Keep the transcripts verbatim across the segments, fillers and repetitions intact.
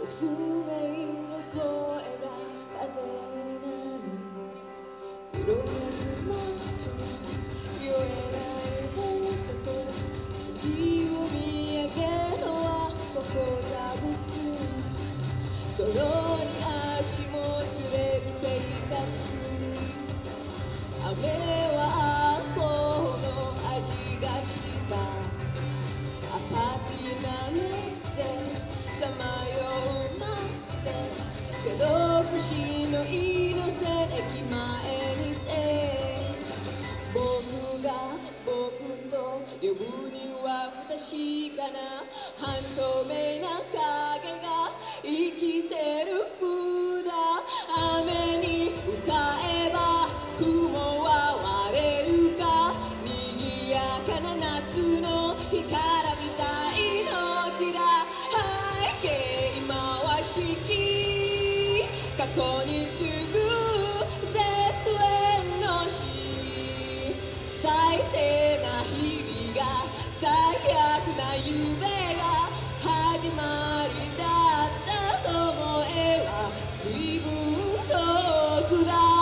説明の声が風になる色なく街の酔えない男月を見上げるのはここじゃブス泥に足もつれる生活する雨はアコの味がしたアパーティーなめてさまよう街でけど不死のイノセン駅前にて僕が僕と呼ぶには不確かな半透明な影が生きてる風だ雨に歌えば雲は割れるか賑やかな夏の日から見た命だ背景回しき過去に次ぐ絶縁の死最低な日々が最悪な夢が始まりだったと思えば随分遠くだ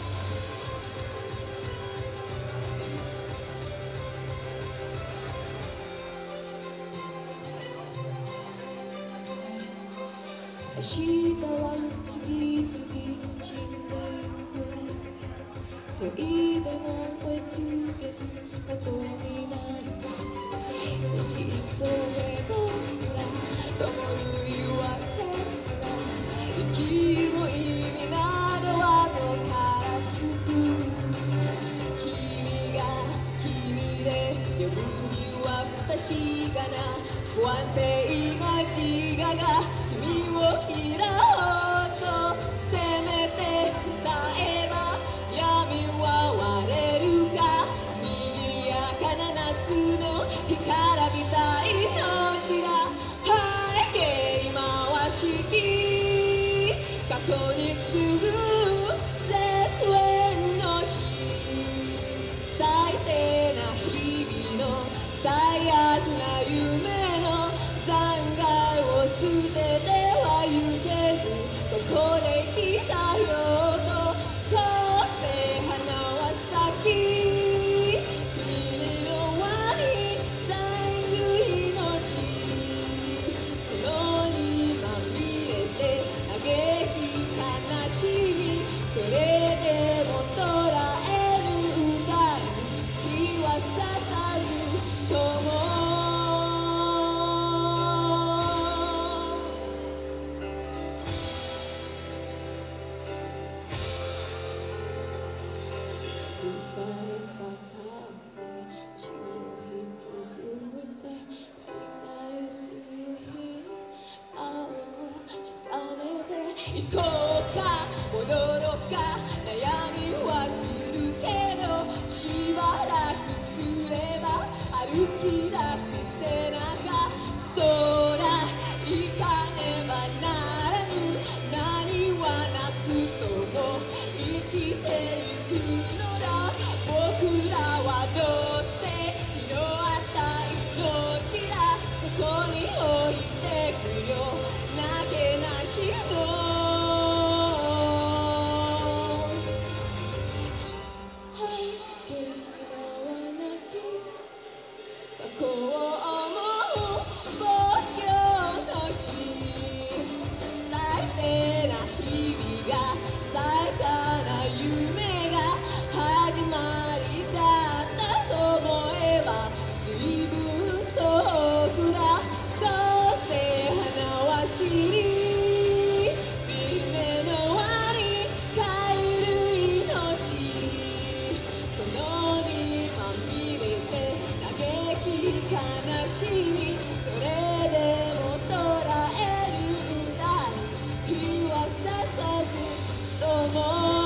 明日は次々死んでゆくせいでも追いつけず過去になる生き急げ僕ら灯る言わせずが生きる意味などはどっからつく君が君で呼ぶには不確かな不安定な自我が君を拾おうとせめて歌えば闇は割れるか賑やかな夏の日から見た命だ背景回しき過去に次ぐ絶縁の死最低な日々の最悪な夢の残骸を捨てては行けずここで来たよとどうせ花は咲き君の輪に残る命炎にまみれて嘆き悲しみそれでも捉える歌に日はささずとも疲れた髪血を引きずって繰り返す日に青をしためて行こうか戻ろうか悩みはするけどしばらくすれば歩き出す背中そら行かねばならぬ何はなくとも生きてゆくのだ僕らはどうせ日の当たり命だここに置いてくよなけなしも背景今はなき過去を思う僕の死最低な日々が最高な夢が始まりだったと思えば随分遠くだどうせ花は散り夢の輪に帰る命炎にまみれて嘆き悲しみそれでも捉える歌に日はささずとも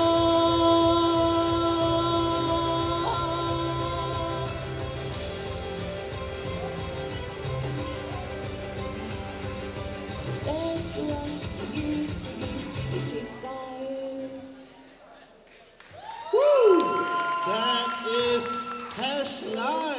季節は次々生き返る That is Hash Live.